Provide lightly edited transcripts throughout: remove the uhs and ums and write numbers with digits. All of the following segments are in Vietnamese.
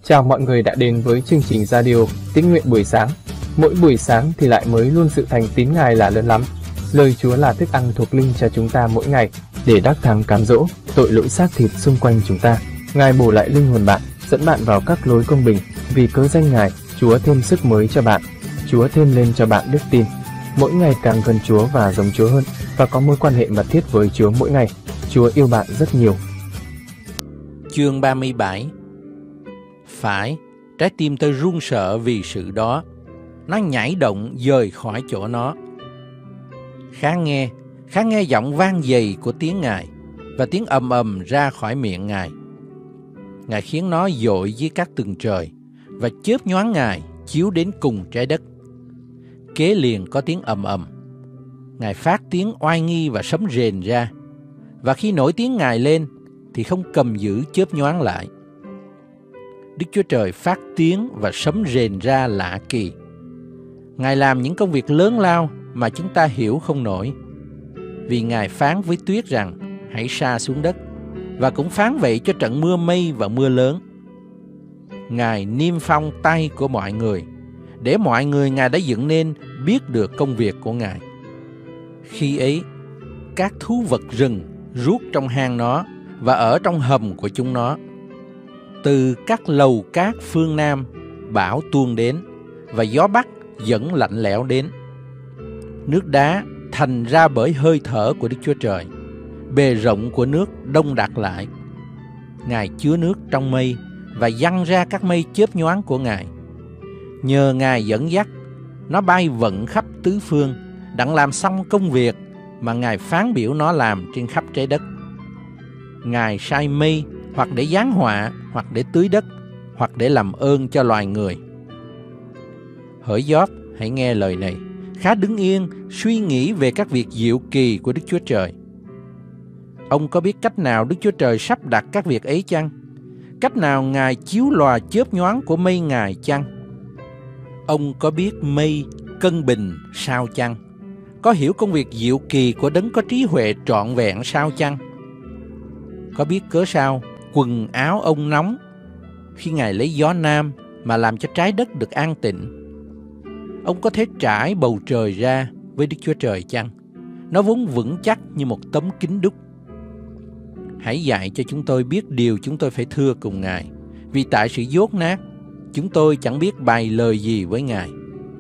Chào mọi người đã đến với chương trình radio Tín nguyện buổi sáng. Mỗi buổi sáng thì lại mới luôn sự thành tín Ngài là lớn lắm. Lời Chúa là thức ăn thuộc linh cho chúng ta mỗi ngày để đắc thắng cám dỗ tội lỗi xác thịt xung quanh chúng ta. Ngài bổ lại linh hồn bạn, dẫn bạn vào các lối công bình. Vì cớ danh Ngài, Chúa thêm sức mới cho bạn. Chúa thêm lên cho bạn đức tin. Mỗi ngày càng gần Chúa và giống Chúa hơn, và có mối quan hệ mật thiết với Chúa mỗi ngày. Chúa yêu bạn rất nhiều. Chương 37. Phải, trái tim tôi run sợ vì sự đó. Nó nhảy động dời khỏi chỗ nó. Khá nghe giọng vang dày của tiếng Ngài, và tiếng ầm ầm ra khỏi miệng Ngài. Ngài khiến nó dội dưới các tầng trời, và chớp nhoáng Ngài chiếu đến cùng trái đất. Kế liền có tiếng ầm ầm. Ngài phát tiếng oai nghi và sấm rền ra, và khi nổi tiếng Ngài lên thì không cầm giữ chớp nhoáng lại. Đức Chúa Trời phát tiếng và sấm rền ra lạ kỳ. Ngài làm những công việc lớn lao mà chúng ta hiểu không nổi. Vì Ngài phán với tuyết rằng hãy sa xuống đất, và cũng phán vậy cho trận mưa mây và mưa lớn. Ngài niêm phong tay của mọi người, để mọi người Ngài đã dựng nên biết được công việc của Ngài. Khi ấy, các thú vật rừng rút trong hang nó và ở trong hầm của chúng nó. Từ các lầu cát phương Nam, bão tuôn đến, và gió Bắc dẫn lạnh lẽo đến. Nước đá thành ra bởi hơi thở của Đức Chúa Trời. Bề rộng của nước đông đặc lại. Ngài chứa nước trong mây và giăng ra các mây chớp nhoáng của Ngài. Nhờ Ngài dẫn dắt, nó bay vận khắp tứ phương, đặng làm xong công việc mà Ngài phán biểu nó làm trên khắp trái đất. Ngài sai mây hoặc để giáng họa, hoặc để tưới đất, hoặc để làm ơn cho loài người. Hỡi Gióp, hãy nghe lời này. Khá đứng yên, suy nghĩ về các việc diệu kỳ của Đức Chúa Trời. Ông có biết cách nào Đức Chúa Trời sắp đặt các việc ấy chăng? Cách nào Ngài chiếu lòa chớp nhoáng của mây Ngài chăng? Ông có biết mây cân bình sao chăng? Có hiểu công việc diệu kỳ của đấng có trí huệ trọn vẹn sao chăng? Có biết cớ sao quần áo ông nóng khi Ngài lấy gió nam mà làm cho trái đất được an tịnh? Ông có thể trải bầu trời ra với Đức Chúa Trời chăng? Nó vốn vững chắc như một tấm kính đúc. Hãy dạy cho chúng tôi biết điều chúng tôi phải thưa cùng Ngài, vì tại sự dốt nát, chúng tôi chẳng biết bày lời gì với Ngài.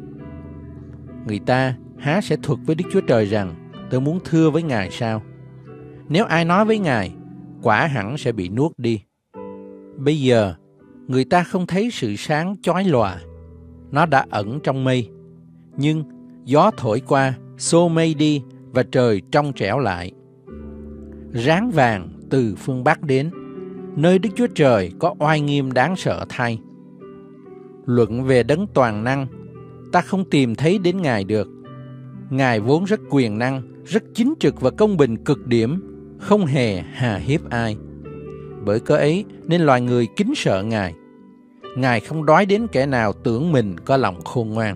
Người ta há sẽ thuật với Đức Chúa Trời rằng tôi muốn thưa với Ngài sao? Nếu ai nói với Ngài, quả hẳn sẽ bị nuốt đi. Bây giờ, người ta không thấy sự sáng chói lòa. Nó đã ẩn trong mây. Nhưng gió thổi qua, xô mây đi, và trời trong trẻo lại. Ráng vàng từ phương Bắc đến, nơi Đức Chúa Trời có oai nghiêm đáng sợ thay. Luận về đấng toàn năng, ta không tìm thấy đến Ngài được. Ngài vốn rất quyền năng, rất chính trực và công bình cực điểm, không hề hà hiếp ai. Bởi cớ ấy nên loài người kính sợ Ngài. Ngài không đói đến kẻ nào tưởng mình có lòng khôn ngoan.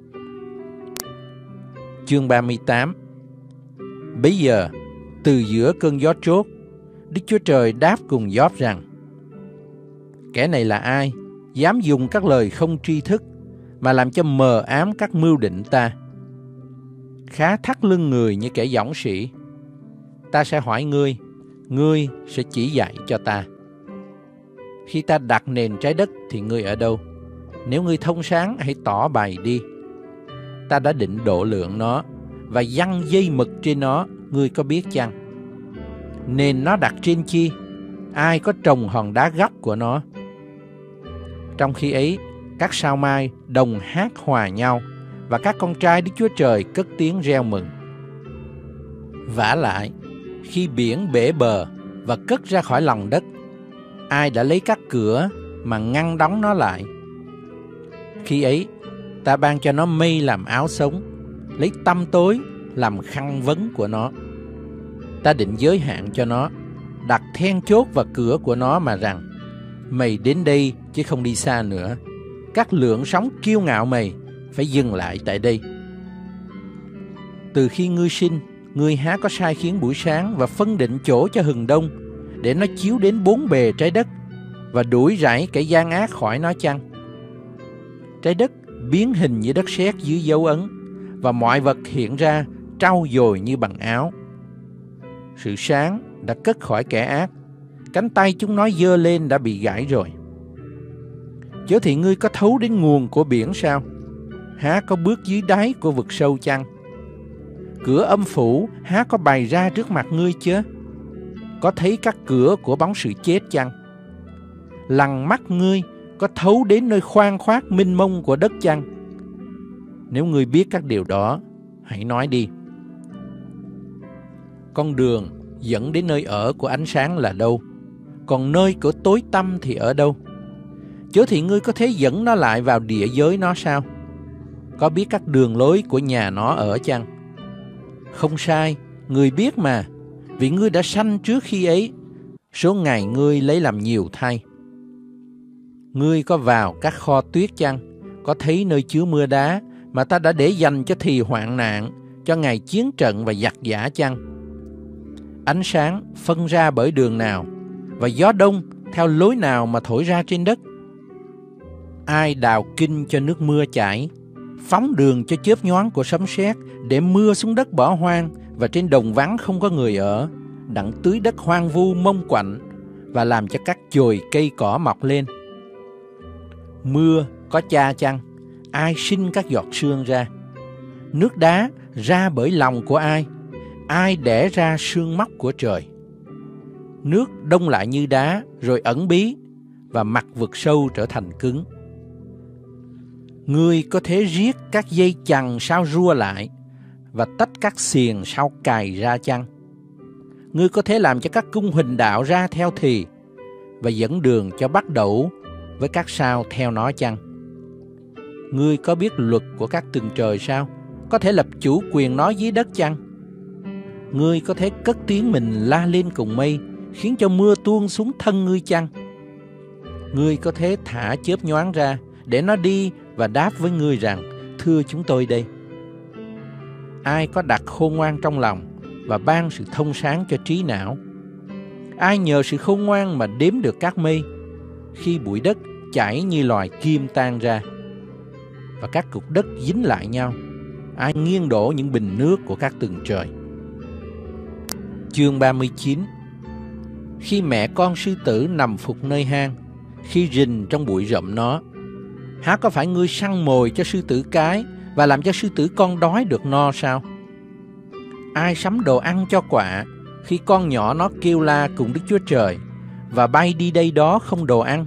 Chương 38. Bấy giờ, từ giữa cơn gió trốt, Đức Chúa Trời đáp cùng Gióp rằng: Kẻ này là ai, dám dùng các lời không tri thức mà làm cho mờ ám các mưu định ta? Khá thắt lưng người như kẻ dõng sĩ. Ta sẽ hỏi ngươi, ngươi sẽ chỉ dạy cho ta. Khi ta đặt nền trái đất thì ngươi ở đâu? Nếu ngươi thông sáng, hãy tỏ bày đi. Ta đã định độ lượng nó và giăng dây mực trên nó, ngươi có biết chăng? Nền nó đặt trên chi? Ai có trồng hòn đá góc của nó? Trong khi ấy, các sao mai đồng hát hòa nhau, và các con trai Đức Chúa Trời cất tiếng reo mừng. Vả lại, khi biển bể bờ và cất ra khỏi lòng đất, ai đã lấy các cửa mà ngăn đóng nó lại? Khi ấy, ta ban cho nó mây làm áo sống, lấy tăm tối làm khăn vấn của nó. Ta định giới hạn cho nó, đặt then chốt vào cửa của nó mà rằng: mày đến đây chứ không đi xa nữa. Các lượng sóng kiêu ngạo mày phải dừng lại tại đây. Từ khi ngươi sinh, ngươi há có sai khiến buổi sáng và phân định chỗ cho hừng đông, để nó chiếu đến bốn bề trái đất, và đuổi rải kẻ gian ác khỏi nó chăng? Trái đất biến hình như đất sét dưới dấu ấn, và mọi vật hiện ra trau dồi như bằng áo. Sự sáng đã cất khỏi kẻ ác, cánh tay chúng nó giơ lên đã bị gãy rồi. Chớ thì ngươi có thấu đến nguồn của biển sao? Há có bước dưới đáy của vực sâu chăng? Cửa âm phủ há có bày ra trước mặt ngươi chớ? Có thấy các cửa của bóng sự chết chăng? Lằn mắt ngươi có thấu đến nơi khoan khoát mênh mông của đất chăng? Nếu ngươi biết các điều đó, hãy nói đi. Con đường dẫn đến nơi ở của ánh sáng là đâu? Còn nơi của tối tăm thì ở đâu? Chớ thì ngươi có thể dẫn nó lại vào địa giới nó sao? Có biết các đường lối của nhà nó ở chăng? Không sai, ngươi biết mà, vì ngươi đã sanh trước khi ấy, số ngày ngươi lấy làm nhiều thay. Ngươi có vào các kho tuyết chăng? Có thấy nơi chứa mưa đá mà ta đã để dành cho thì hoạn nạn, cho ngày chiến trận và giặc giã chăng? Ánh sáng phân ra bởi đường nào, và gió đông theo lối nào mà thổi ra trên đất? Ai đào kinh cho nước mưa chảy, phóng đường cho chớp nhoáng của sấm sét, để mưa xuống đất bỏ hoang và trên đồng vắng không có người ở, đặng tưới đất hoang vu mông quạnh và làm cho các chồi cây cỏ mọc lên? Mưa có cha chăng? Ai sinh các giọt sương ra? Nước đá ra bởi lòng của ai? Ai đẻ ra sương móc của trời? Nước đông lại như đá rồi ẩn bí, và mặt vực sâu trở thành cứng. Ngươi có thể riết các dây chằng sao rua lại, và tách các xiềng sao cài ra chăng? Ngươi có thể làm cho các cung huỳnh đạo ra theo thì, và dẫn đường cho bắt đẩu với các sao theo nó chăng? Ngươi có biết luật của các tầng trời sao? Có thể lập chủ quyền nó dưới đất chăng? Ngươi có thể cất tiếng mình la lên cùng mây, khiến cho mưa tuôn xuống thân ngươi chăng? Ngươi có thể thả chớp nhoáng ra để nó đi và đáp với ngươi rằng: thưa chúng tôi đây. Ai có đặt khôn ngoan trong lòng và ban sự thông sáng cho trí não? Ai nhờ sự khôn ngoan mà đếm được các mây, khi bụi đất chảy như loài kim tan ra, và các cục đất dính lại nhau? Ai nghiêng đổ những bình nước của các tầng trời? Chương 39. Khi mẹ con sư tử nằm phục nơi hang, khi rình trong bụi rậm nó, há có phải ngươi săn mồi cho sư tử cái và làm cho sư tử con đói được no sao? Ai sắm đồ ăn cho quạ khi con nhỏ nó kêu la cùng Đức Chúa Trời và bay đi đây đó không đồ ăn?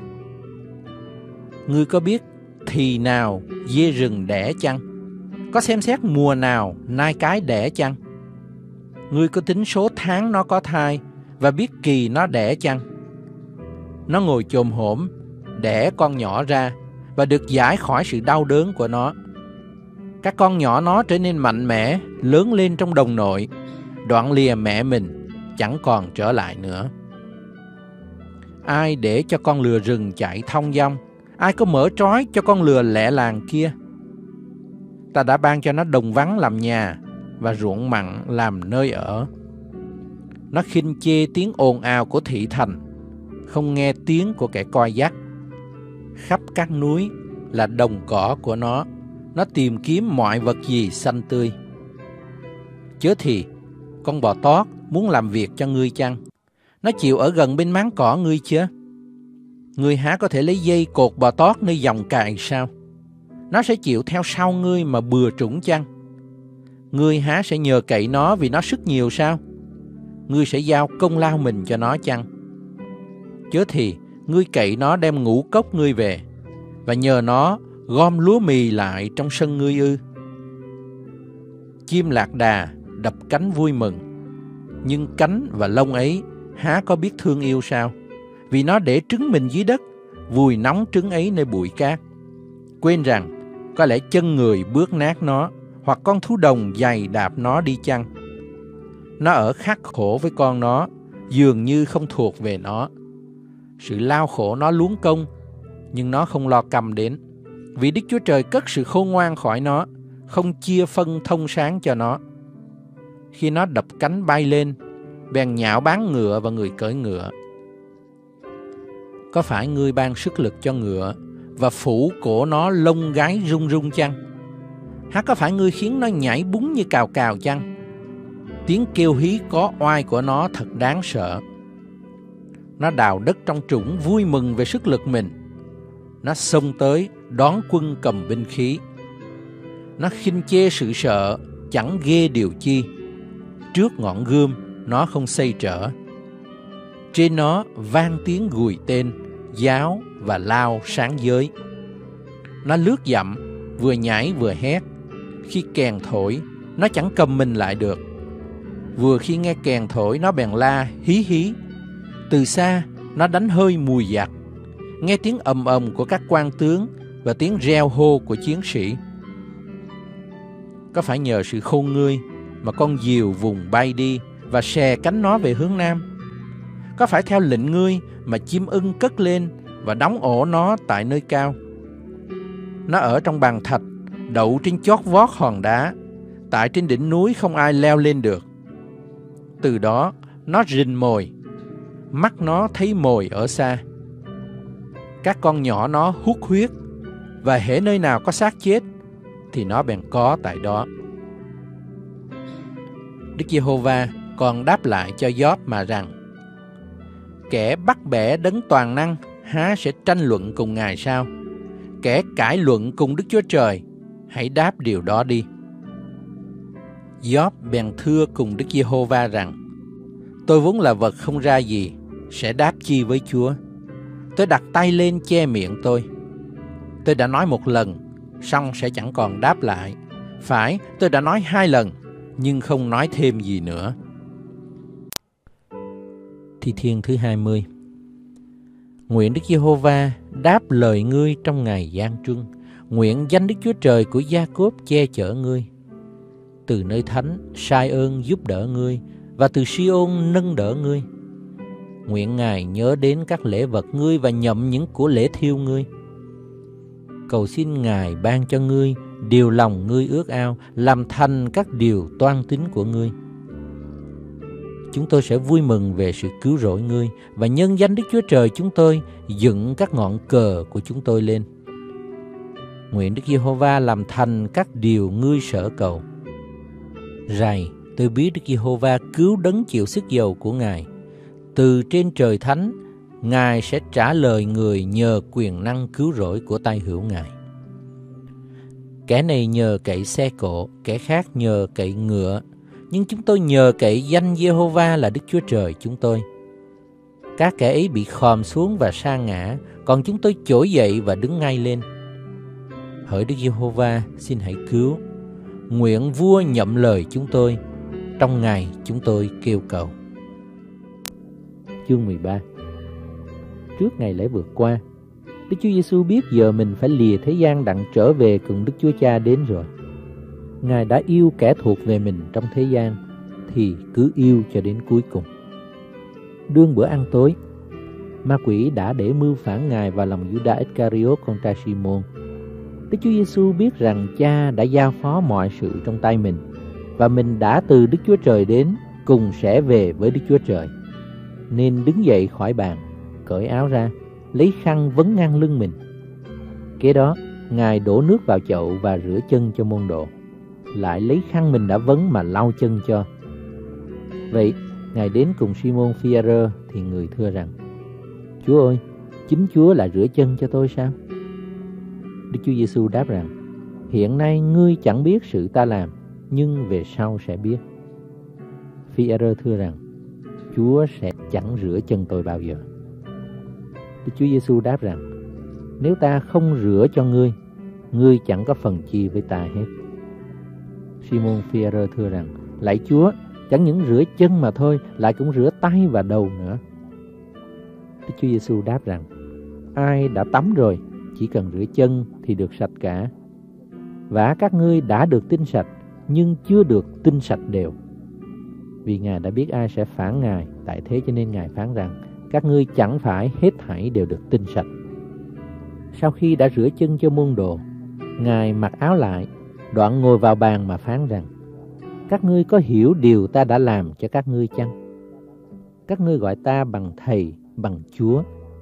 Ngươi có biết thì nào dê rừng đẻ chăng? Có xem xét mùa nào nai cái đẻ chăng? Ngươi có tính số tháng nó có thai và biết kỳ nó đẻ chăng? Nó ngồi chồm hổm đẻ con nhỏ ra và được giải khỏi sự đau đớn của nó. Các con nhỏ nó trở nên mạnh mẽ, lớn lên trong đồng nội, đoạn lìa mẹ mình, chẳng còn trở lại nữa. Ai để cho con lừa rừng chạy thong dong? Ai có mở trói cho con lừa lẹ làng kia? Ta đã ban cho nó đồng vắng làm nhà và ruộng mặn làm nơi ở. Nó khinh chê tiếng ồn ào của thị thành, không nghe tiếng của kẻ coi dắt. Khắp các núi là đồng cỏ của nó tìm kiếm mọi vật gì xanh tươi. Chớ thì con bò tót muốn làm việc cho ngươi chăng? Nó chịu ở gần bên máng cỏ ngươi chớ? Ngươi há có thể lấy dây cột bò tót nơi dòng cài sao? Nó sẽ chịu theo sau ngươi mà bừa trũng chăng? Ngươi há sẽ nhờ cậy nó vì nó sức nhiều sao? Ngươi sẽ giao công lao mình cho nó chăng? Chớ thì ngươi cậy nó đem ngũ cốc ngươi về, và nhờ nó gom lúa mì lại trong sân ngươi ư? Chim lạc đà đập cánh vui mừng, nhưng cánh và lông ấy há có biết thương yêu sao? Vì nó để trứng mình dưới đất, vùi nóng trứng ấy nơi bụi cát, quên rằng có lẽ chân người bước nát nó, hoặc con thú đồng giày đạp nó đi chăng. Nó ở khắc khổ với con nó, dường như không thuộc về nó. Sự lao khổ nó luống công, nhưng nó không lo cầm đến, vì Đức Chúa Trời cất sự khôn ngoan khỏi nó, không chia phân thông sáng cho nó. Khi nó đập cánh bay lên, bèn nhạo báng ngựa và người cưỡi ngựa. có phải ngươi ban sức lực cho ngựa và phủ cổ nó lông gái rung rung chăng? Há có phải ngươi khiến nó nhảy búng như cào cào chăng? Tiếng kêu hí có oai của nó thật đáng sợ. Nó đào đất trong trũng vui mừng về sức lực mình. Nó xông tới đón quân cầm binh khí. Nó khinh chê sự sợ, chẳng ghê điều chi. Trước ngọn gươm nó không xây trở. Trên nó vang tiếng gùi tên, giáo và lao sáng giới. Nó lướt dặm, vừa nhảy vừa hét. Khi kèn thổi, nó chẳng cầm mình lại được. Vừa khi nghe kèn thổi, nó bèn la hí hí. Từ xa, nó đánh hơi mùi giặc. Nghe tiếng ầm ầm của các quan tướng và tiếng reo hô của chiến sĩ. Có phải nhờ sự khôn ngươi mà con diều vùng bay đi và xè cánh nó về hướng nam? Có phải theo lệnh ngươi mà chim ưng cất lên và đóng ổ nó tại nơi cao? Nó ở trong bàn thạch, đậu trên chót vót hòn đá, tại trên đỉnh núi không ai leo lên được. Từ đó nó rình mồi, mắt nó thấy mồi ở xa. Các con nhỏ nó hút huyết, và hễ nơi nào có xác chết thì nó bèn có tại đó. Đức Giê-hô-va còn đáp lại cho Gióp mà rằng: kẻ bắt bẻ đấng toàn năng há sẽ tranh luận cùng Ngài sao? Kẻ cãi luận cùng Đức Chúa Trời, hãy đáp điều đó đi. Gióp bèn thưa cùng Đức Giê-hô-va rằng: tôi vốn là vật không ra gì, sẽ đáp chi với Chúa? Tôi đặt tay lên che miệng tôi. Tôi đã nói một lần, xong sẽ chẳng còn đáp lại. Phải, tôi đã nói 2 lần, nhưng không nói thêm gì nữa. Thi Thiên thứ 20. Nguyện Đức Giê-hô-va đáp lời ngươi trong ngày gian truân. Nguyện danh Đức Chúa Trời của Gia-cốp che chở ngươi. Từ nơi thánh sai ơn giúp đỡ ngươi, và từ Si-ôn nâng đỡ ngươi. Nguyện Ngài nhớ đến các lễ vật ngươi và nhậm những của lễ thiêu ngươi. Cầu xin Ngài ban cho ngươi điều lòng ngươi ước ao, làm thành các điều toan tính của ngươi. Chúng tôi sẽ vui mừng về sự cứu rỗi ngươi, và nhân danh Đức Chúa Trời chúng tôi dựng các ngọn cờ của chúng tôi lên. Nguyện Đức Giê-hô-va làm thành các điều ngươi sở cầu. Rày, tôi biết Đức Giê-hô-va cứu đấng chịu sức dầu của Ngài. Từ trên trời thánh, Ngài sẽ trả lời người nhờ quyền năng cứu rỗi của tay hữu Ngài. Kẻ này nhờ cậy xe cộ, kẻ khác nhờ cậy ngựa, nhưng chúng tôi nhờ cậy danh Giê-hô-va là Đức Chúa Trời chúng tôi. Các kẻ ấy bị khòm xuống và sa ngã, còn chúng tôi trỗi dậy và đứng ngay lên. Hỡi Đức Giê-hô-va, xin hãy cứu. Nguyện vua nhậm lời chúng tôi, trong ngày chúng tôi kêu cầu. Chương 13. Trước ngày lễ vượt qua, Đức Chúa Giêsu biết giờ mình phải lìa thế gian đặng trở về cùng Đức Chúa Cha đến rồi. Ngài đã yêu kẻ thuộc về mình trong thế gian, thì cứ yêu cho đến cuối cùng. Đương bữa ăn tối, ma quỷ đã để mưu phản Ngài vào lòng Giu-đa Ích-ca-ri-ốt con trai Si-môn. Đức Chúa Giêsu biết rằng Cha đã giao phó mọi sự trong tay mình, và mình đã từ Đức Chúa Trời đến, cùng sẽ về với Đức Chúa Trời. Nên đứng dậy khỏi bàn, cởi áo ra, lấy khăn vấn ngang lưng mình. Kế đó, Ngài đổ nước vào chậu và rửa chân cho môn đồ, lại lấy khăn mình đã vấn mà lau chân cho. Vậy, Ngài đến cùng Si-môn Phi-e-rơ thì người thưa rằng: Chúa ơi, chính Chúa là rửa chân cho tôi sao? Đức Chúa Giêsu đáp rằng: hiện nay ngươi chẳng biết sự ta làm, nhưng về sau sẽ biết. Phi-e-rơ thưa rằng: Chúa sẽ chẳng rửa chân tôi bao giờ. Đức Chúa Giêsu đáp rằng: nếu ta không rửa cho ngươi, ngươi chẳng có phần chi với ta hết. Si-môn Phi-e-rơ thưa rằng: lạy Chúa, chẳng những rửa chân mà thôi, lại cũng rửa tay và đầu nữa. Đức Chúa Giêsu đáp rằng: ai đã tắm rồi, chỉ cần rửa chân thì được sạch cả. Và các ngươi đã được tinh sạch, nhưng chưa được tinh sạch đều. Vì Ngài đã biết ai sẽ phản Ngài, tại thế cho nên Ngài phán rằng: các ngươi chẳng phải hết thảy đều được tinh sạch. Sau khi đã rửa chân cho môn đồ, Ngài mặc áo lại, đoạn ngồi vào bàn mà phán rằng: các ngươi có hiểu điều ta đã làm cho các ngươi chăng? Các ngươi gọi ta bằng Thầy, bằng Chúa,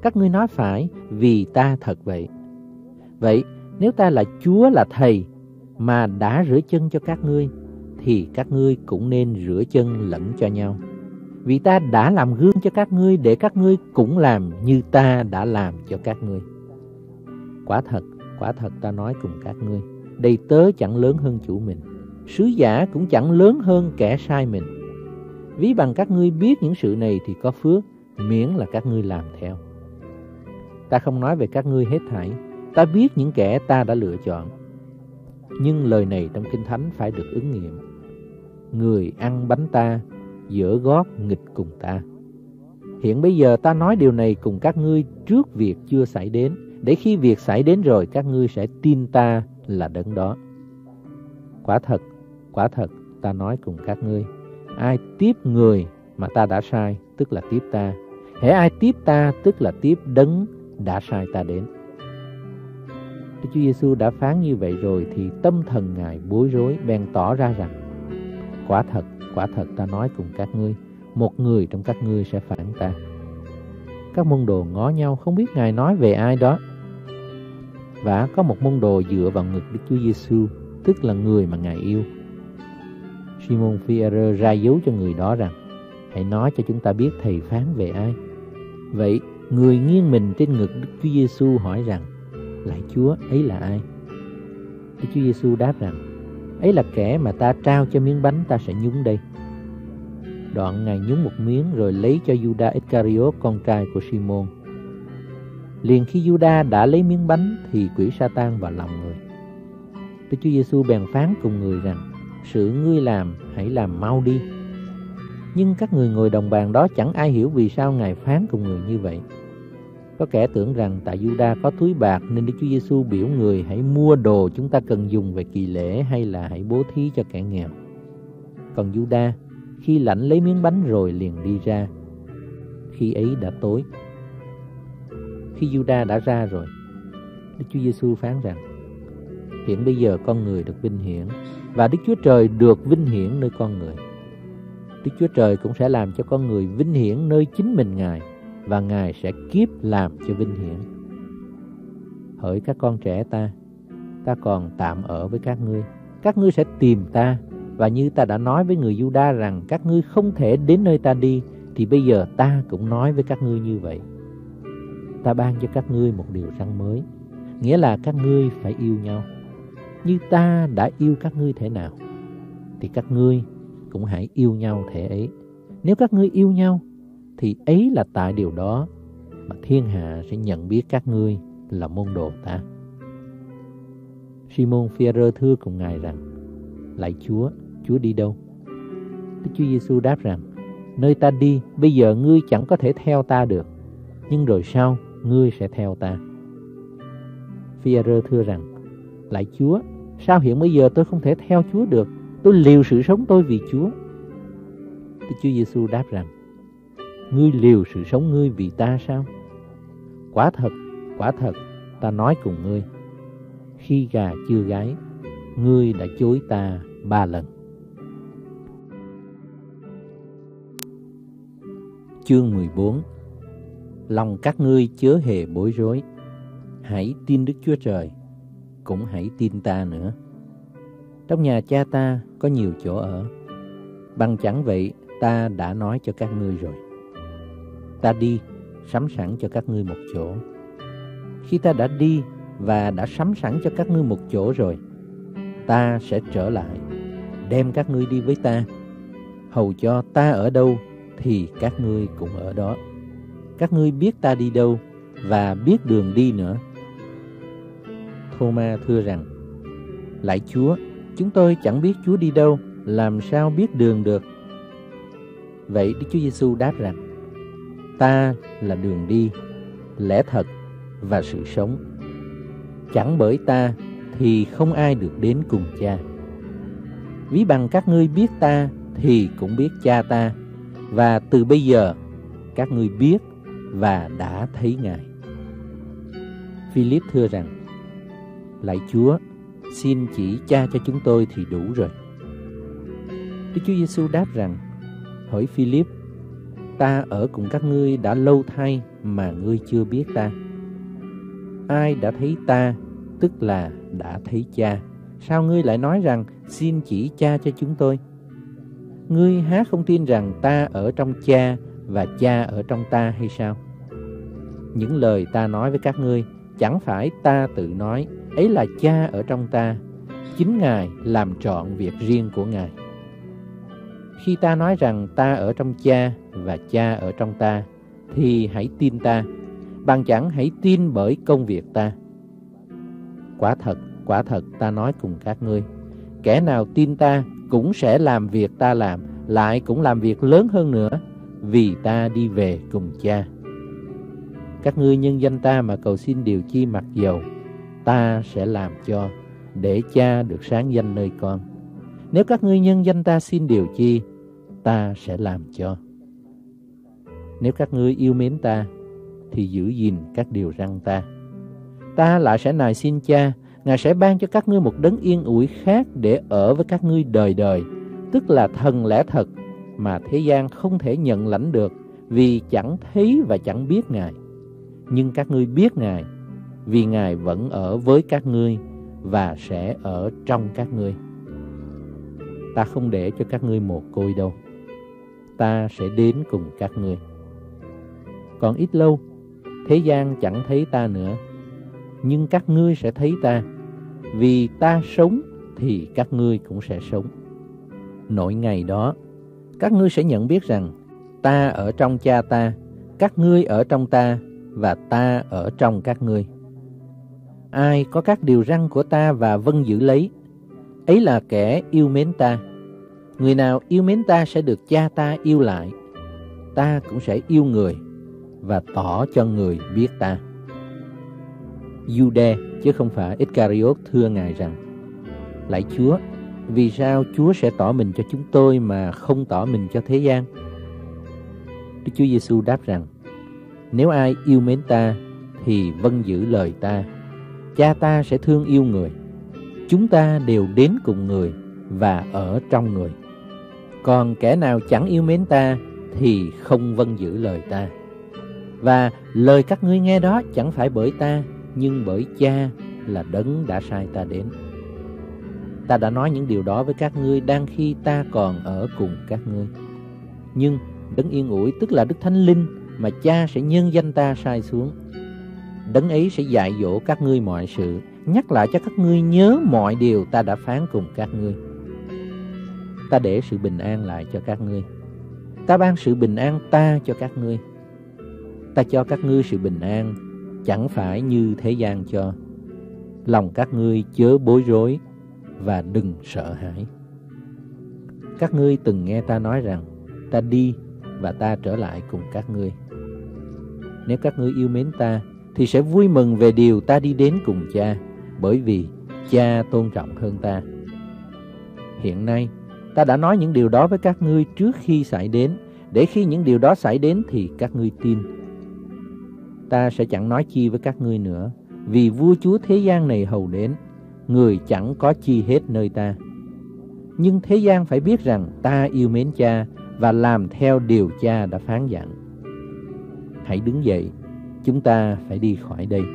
Các ngươi nói phải, vì ta thật vậy. Vậy, nếu ta là Chúa là Thầy mà đã rửa chân cho các ngươi, thì các ngươi cũng nên rửa chân lẫn cho nhau. Vì ta đã làm gương cho các ngươi để các ngươi cũng làm như ta đã làm cho các ngươi. Quả thật ta nói cùng các ngươi, đầy tớ chẳng lớn hơn chủ mình, sứ giả cũng chẳng lớn hơn kẻ sai mình. Ví bằng các ngươi biết những sự này thì có phước, miễn là các ngươi làm theo. Ta không nói về các ngươi hết thảy, ta biết những kẻ ta đã lựa chọn. Nhưng lời này trong Kinh Thánh phải được ứng nghiệm. Người ăn bánh ta, giở gót nghịch cùng ta. Hiện bây giờ ta nói điều này cùng các ngươi trước việc chưa xảy đến, để khi việc xảy đến rồi các ngươi sẽ tin ta là đấng đó. Quả thật ta nói cùng các ngươi, ai tiếp người mà ta đã sai, tức là tiếp ta. Hễ ai tiếp ta, tức là tiếp đấng đã sai ta đến. Đức Chúa Giêsu đã phán như vậy rồi thì tâm thần Ngài bối rối, bèn tỏ ra rằng: Quả thật ta nói cùng các ngươi, một người trong các ngươi sẽ phản ta. Các môn đồ ngó nhau không biết Ngài nói về ai đó. Và có một môn đồ dựa vào ngực Đức Chúa Giêsu, tức là người mà Ngài yêu. Simon Phi-e-rơ ra dấu cho người đó rằng: Hãy nói cho chúng ta biết Thầy phán về ai. Vậy người nghiêng mình trên ngực Đức Chúa Giêsu hỏi rằng: Lạy Chúa, ấy là ai? Đức Chúa Giêsu đáp rằng: Ấy là kẻ mà ta trao cho miếng bánh ta sẽ nhúng đây. Đoạn Ngài nhúng một miếng rồi lấy cho Giuđa Iscariot, con trai của Simon. Liền khi Giuđa đã lấy miếng bánh thì quỷ Sa-tan vào lòng người. Đức Chúa Giêsu bèn phán cùng người rằng: Sự ngươi làm, hãy làm mau đi. Nhưng các người ngồi đồng bàn đó chẳng ai hiểu vì sao Ngài phán cùng người như vậy. Có kẻ tưởng rằng tại Giuđa có túi bạc nên Đức Chúa Giêsu biểu người hãy mua đồ chúng ta cần dùng về kỳ lễ, hay là hãy bố thí cho kẻ nghèo. Còn Giuđa khi lãnh lấy miếng bánh rồi liền đi ra. Khi ấy đã tối. Khi Giuđa đã ra rồi, Đức Chúa Giêsu phán rằng: Hiện bây giờ con người được vinh hiển, và Đức Chúa Trời được vinh hiển nơi con người. Đức Chúa Trời cũng sẽ làm cho con người vinh hiển nơi chính mình Ngài, và Ngài sẽ kiếp làm cho vinh hiển. Hỡi các con trẻ ta còn tạm ở với các ngươi sẽ tìm ta, và như ta đã nói với người Giuđa rằng các ngươi không thể đến nơi ta đi, thì bây giờ ta cũng nói với các ngươi như vậy. Ta ban cho các ngươi một điều răn mới, nghĩa là các ngươi phải yêu nhau. Như ta đã yêu các ngươi thể nào, thì các ngươi cũng hãy yêu nhau thể ấy. Nếu các ngươi yêu nhau, thì ấy là tại điều đó mà thiên hạ sẽ nhận biết các ngươi là môn đồ ta. Simon Phi-e-rơ thưa cùng Ngài rằng: Lạy Chúa, Chúa đi đâu? Đức Chúa Giêsu đáp rằng: Nơi ta đi, bây giờ ngươi chẳng có thể theo ta được, nhưng rồi sau ngươi sẽ theo ta. Phi-e-rơ thưa rằng: Lạy Chúa, sao hiện bây giờ tôi không thể theo Chúa được? Tôi liều sự sống tôi vì Chúa. Đức Chúa Giêsu đáp rằng: Ngươi liều sự sống ngươi vì ta sao? Quả thật, ta nói cùng ngươi, khi gà chưa gáy, ngươi đã chối ta 3 lần. Chương 14. Lòng các ngươi chớ hề bối rối. Hãy tin Đức Chúa Trời, cũng hãy tin ta nữa. Trong nhà Cha ta có nhiều chỗ ở. Bằng chẳng vậy ta đã nói cho các ngươi rồi. Ta đi sắm sẵn cho các ngươi một chỗ. Khi ta đã đi và đã sắm sẵn cho các ngươi một chỗ rồi, ta sẽ trở lại, đem các ngươi đi với ta, hầu cho ta ở đâu thì các ngươi cũng ở đó. Các ngươi biết ta đi đâu và biết đường đi nữa. Thô-ma thưa rằng: Lạy Chúa, chúng tôi chẳng biết Chúa đi đâu, làm sao biết đường được? Vậy Đức Chúa Giêsu đáp rằng: Ta là đường đi, lẽ thật và sự sống. Chẳng bởi ta thì không ai được đến cùng Cha. Ví bằng các ngươi biết ta thì cũng biết Cha ta, và từ bây giờ các ngươi biết và đã thấy Ngài. Philip thưa rằng: Lạy Chúa, xin chỉ Cha cho chúng tôi thì đủ rồi. Đức Chúa Giêsu đáp rằng: Hỡi Philip, ta ở cùng các ngươi đã lâu thay mà ngươi chưa biết ta. Ai đã thấy ta, tức là đã thấy Cha. Sao ngươi lại nói rằng xin chỉ Cha cho chúng tôi? Ngươi há không tin rằng ta ở trong Cha và Cha ở trong ta hay sao? Những lời ta nói với các ngươi chẳng phải ta tự nói, ấy là Cha ở trong ta, chính Ngài làm trọn việc riêng của Ngài. Khi ta nói rằng ta ở trong Cha và Cha ở trong ta, thì hãy tin ta, bằng chẳng hãy tin bởi công việc ta. Quả thật ta nói cùng các ngươi, kẻ nào tin ta cũng sẽ làm việc ta làm, lại cũng làm việc lớn hơn nữa, vì ta đi về cùng Cha. Các ngươi nhân danh ta mà cầu xin điều chi mặc dầu, ta sẽ làm cho, để Cha được sáng danh nơi con. Nếu các ngươi nhân danh ta xin điều chi, ta sẽ làm cho. Nếu các ngươi yêu mến ta, thì giữ gìn các điều răn ta. Ta lại sẽ nài xin Cha, Ngài sẽ ban cho các ngươi một đấng yên ủi khác để ở với các ngươi đời đời, tức là Thần lẽ thật mà thế gian không thể nhận lãnh được, vì chẳng thấy và chẳng biết Ngài. Nhưng các ngươi biết Ngài, vì Ngài vẫn ở với các ngươi và sẽ ở trong các ngươi. Ta không để cho các ngươi mồ côi đâu, ta sẽ đến cùng các ngươi. Còn ít lâu, thế gian chẳng thấy ta nữa, nhưng các ngươi sẽ thấy ta, vì ta sống thì các ngươi cũng sẽ sống. Nỗi ngày đó, các ngươi sẽ nhận biết rằng ta ở trong Cha ta, các ngươi ở trong ta và ta ở trong các ngươi. Ai có các điều răn của ta và vâng giữ lấy, ấy là kẻ yêu mến ta. Người nào yêu mến ta sẽ được Cha ta yêu lại. Ta cũng sẽ yêu người và tỏ cho người biết ta. Giu-đe chứ không phải Iscariot thưa Ngài rằng: Lạy Chúa, vì sao Chúa sẽ tỏ mình cho chúng tôi mà không tỏ mình cho thế gian? Đức Chúa Giêsu đáp rằng: Nếu ai yêu mến ta thì vâng giữ lời ta. Cha ta sẽ thương yêu người. Chúng ta đều đến cùng người và ở trong người. Còn kẻ nào chẳng yêu mến ta thì không vâng giữ lời ta. Và lời các ngươi nghe đó chẳng phải bởi ta, nhưng bởi Cha là đấng đã sai ta đến. Ta đã nói những điều đó với các ngươi đang khi ta còn ở cùng các ngươi. Nhưng đấng yên ủi, tức là Đức Thánh Linh mà Cha sẽ nhân danh ta sai xuống, đấng ấy sẽ dạy dỗ các ngươi mọi sự, nhắc lại cho các ngươi nhớ mọi điều ta đã phán cùng các ngươi. Ta để sự bình an lại cho các ngươi. Ta ban sự bình an ta cho các ngươi. Ta cho các ngươi sự bình an, chẳng phải như thế gian cho. Lòng các ngươi chớ bối rối và đừng sợ hãi. Các ngươi từng nghe ta nói rằng ta đi và ta trở lại cùng các ngươi. Nếu các ngươi yêu mến ta thì sẽ vui mừng về điều ta đi đến cùng Cha, bởi vì Cha tôn trọng hơn ta. Hiện nay ta đã nói những điều đó với các ngươi trước khi xảy đến, để khi những điều đó xảy đến thì các ngươi tin. Ta sẽ chẳng nói chi với các ngươi nữa, vì vua chúa thế gian này hầu đến, người chẳng có chi hết nơi ta. Nhưng thế gian phải biết rằng ta yêu mến Cha và làm theo điều Cha đã phán dặn. Hãy đứng dậy, chúng ta phải đi khỏi đây.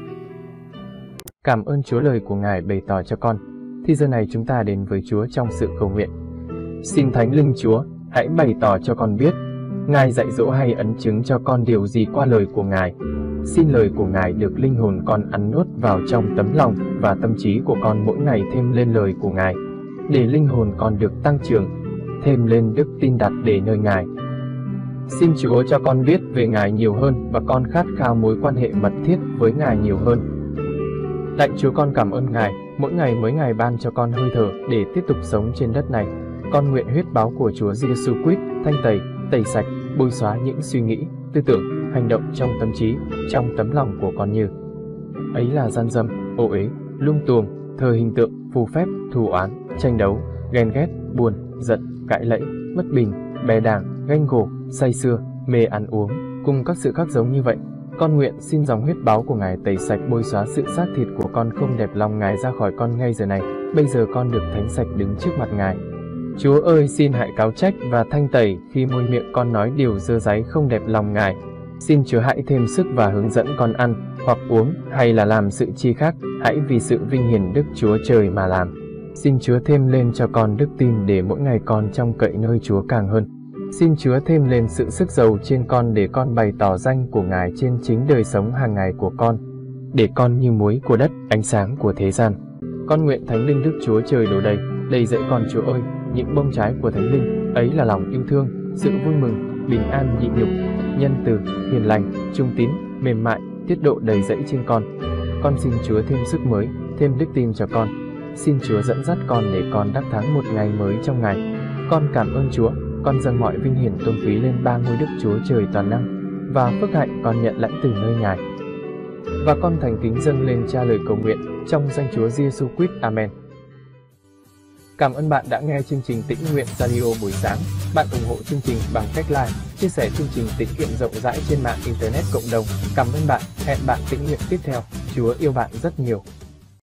Cảm ơn Chúa lời của Ngài bày tỏ cho con. Thì giờ này chúng ta đến với Chúa trong sự cầu nguyện. Xin Thánh Linh Chúa, hãy bày tỏ cho con biết, Ngài dạy dỗ hay ấn chứng cho con điều gì qua lời của Ngài. Xin lời của Ngài được linh hồn con ăn nuốt vào trong tấm lòng và tâm trí của con mỗi ngày thêm lên lời của Ngài, để linh hồn con được tăng trưởng, thêm lên đức tin đặt để nơi Ngài. Xin Chúa cho con biết về Ngài nhiều hơn và con khát khao mối quan hệ mật thiết với Ngài nhiều hơn. Lạy Chúa, con cảm ơn Ngài, mỗi ngày ban cho con hơi thở để tiếp tục sống trên đất này. Con nguyện huyết báo của Chúa Giêsu Christ thanh tẩy sạch, bôi xóa những suy nghĩ, tư tưởng, hành động trong tâm trí, trong tấm lòng của con như ấy là gian dâm, ô uế, lung tuồng, thờ hình tượng, phù phép, thù oán, tranh đấu, ghen ghét, buồn, giận, cãi lẫy, bất bình, bè đảng, ganh gổ, say sưa, mê ăn uống, cùng các sự khác giống như vậy. Con nguyện xin dòng huyết báo của Ngài tẩy sạch, bôi xóa sự xác thịt của con không đẹp lòng Ngài ra khỏi con ngay giờ này. Bây giờ con được thánh sạch đứng trước mặt Ngài. Chúa ơi, xin hãy cáo trách và thanh tẩy khi môi miệng con nói điều dơ dáy không đẹp lòng Ngài. Xin Chúa hãy thêm sức và hướng dẫn con ăn, hoặc uống, hay là làm sự chi khác, hãy vì sự vinh hiển Đức Chúa Trời mà làm. Xin Chúa thêm lên cho con đức tin để mỗi ngày con trông cậy nơi Chúa càng hơn. Xin Chúa thêm lên sự sức giàu trên con để con bày tỏ danh của Ngài trên chính đời sống hàng ngày của con. Để con như muối của đất, ánh sáng của thế gian. Con nguyện Thánh Linh Đức Chúa Trời đổ đầy dẫy con Chúa ơi, những bông trái của Thánh Linh, ấy là lòng yêu thương, sự vui mừng, bình an nhịn nhục, nhân từ, hiền lành, trung tín, mềm mại, tiết độ đầy dẫy trên con. Con xin Chúa thêm sức mới, thêm đức tin cho con. Xin Chúa dẫn dắt con để con đắc thắng một ngày mới trong Ngài. Con cảm ơn Chúa, con dâng mọi vinh hiển tôn quý lên ba ngôi Đức Chúa Trời toàn năng, và phước hạnh con nhận lãnh từ nơi Ngài. Và con thành kính dâng lên Cha lời cầu nguyện trong danh Chúa Giêsu Christ. Amen. Cảm ơn bạn đã nghe chương trình Tĩnh Nguyện Radio buổi sáng. Bạn ủng hộ chương trình bằng cách like, chia sẻ chương trình tĩnh nguyện rộng rãi trên mạng Internet cộng đồng. Cảm ơn bạn. Hẹn bạn tĩnh nguyện tiếp theo. Chúa yêu bạn rất nhiều.